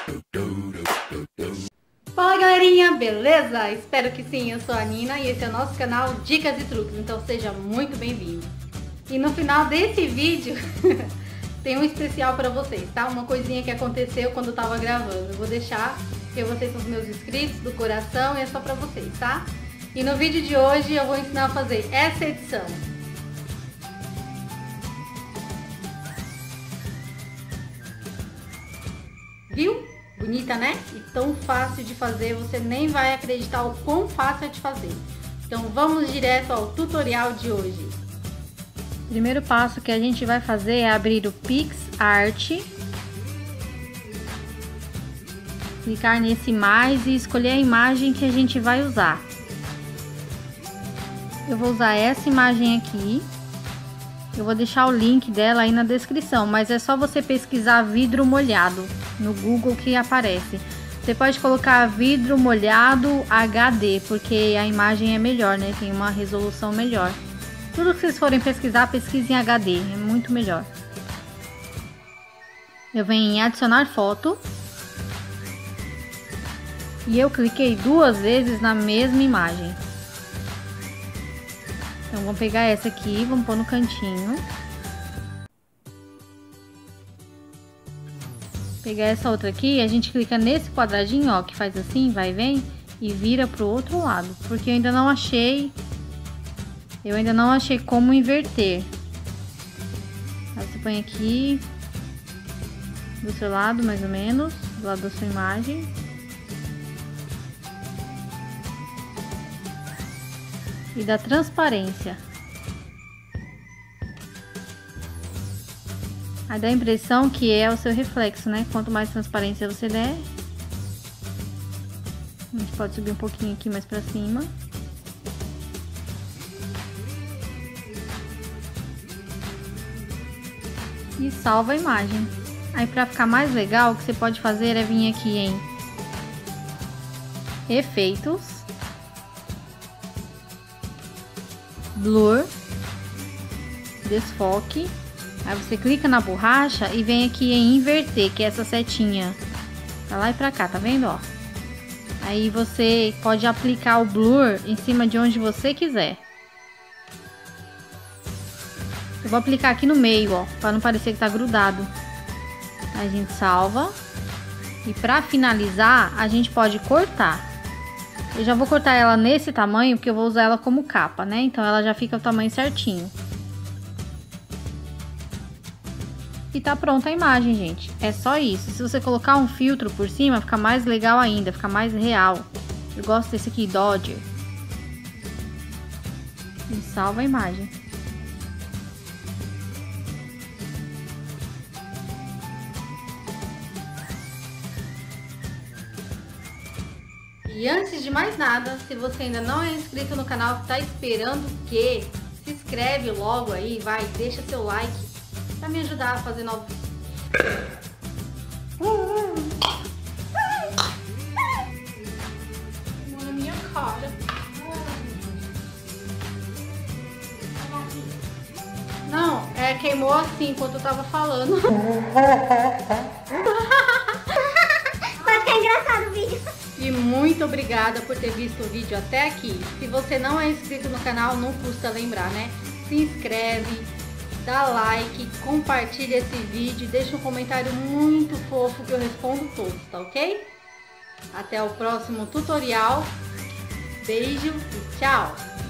Fala galerinha, beleza? Espero que sim, eu sou a Nina e esse é o nosso canal Dicas e Truques, então seja muito bem-vindo. E no final desse vídeo tem um especial pra vocês, tá? Uma coisinha que aconteceu quando eu tava gravando. Eu vou deixar, porque vocês são os meus inscritos do coração e é só pra vocês, tá? E no vídeo de hoje eu vou ensinar a fazer essa edição. Viu? Bonita, né? E tão fácil de fazer, você nem vai acreditar o quão fácil é de fazer. Então vamos direto ao tutorial de hoje. O primeiro passo que a gente vai fazer é abrir o PixArt, clicar nesse mais e escolher a imagem que a gente vai usar. Eu vou usar essa imagem aqui. Eu vou deixar o link dela aí na descrição, mas é só você pesquisar vidro molhado no Google que aparece. Você pode colocar vidro molhado HD, porque a imagem é melhor, né? Tem uma resolução melhor. Tudo que vocês forem pesquisar, pesquisem em HD, é muito melhor. Eu venho em adicionar foto. E eu cliquei 2 vezes na mesma imagem. Então vamos pegar essa aqui, vamos pôr no cantinho. Pegar essa outra aqui, a gente clica nesse quadradinho, ó, que faz assim, vai e vem, e vira pro outro lado, porque eu ainda não achei como inverter. Aí você põe aqui do seu lado, mais ou menos, do lado da sua imagem. E da transparência. Aí dá a impressão que é o seu reflexo, né? Quanto mais transparência você der. A gente pode subir um pouquinho aqui mais pra cima. E salva a imagem. Aí pra ficar mais legal, o que você pode fazer é vir aqui em Efeitos, Blur, Desfoque. Aí você clica na borracha e vem aqui em inverter, que é essa setinha pra lá e pra cá, tá vendo, ó? Aí você pode aplicar o blur em cima de onde você quiser. Eu vou aplicar aqui no meio, ó, pra não parecer que tá grudado. Aí a gente salva. E pra finalizar, a gente pode cortar. Eu já vou cortar ela nesse tamanho, porque eu vou usar ela como capa, né? Então ela já fica o tamanho certinho. E tá pronta a imagem, gente. É só isso. Se você colocar um filtro por cima, fica mais legal ainda, fica mais real. Eu gosto desse aqui, Dodger. E salva a imagem. E antes de mais nada, se você ainda não é inscrito no canal, tá esperando o quê? Se inscreve logo aí, vai, deixa seu like pra me ajudar a fazer novos... Na minha cara. Não, queimou assim enquanto eu tava falando. Vai ficar engraçado o vídeo. E muito obrigada por ter visto o vídeo até aqui. Se você não é inscrito no canal, não custa lembrar, né? Se inscreve, dá like, compartilha esse vídeo, deixa um comentário muito fofo que eu respondo todos, tá ok? Até o próximo tutorial. Beijo e tchau!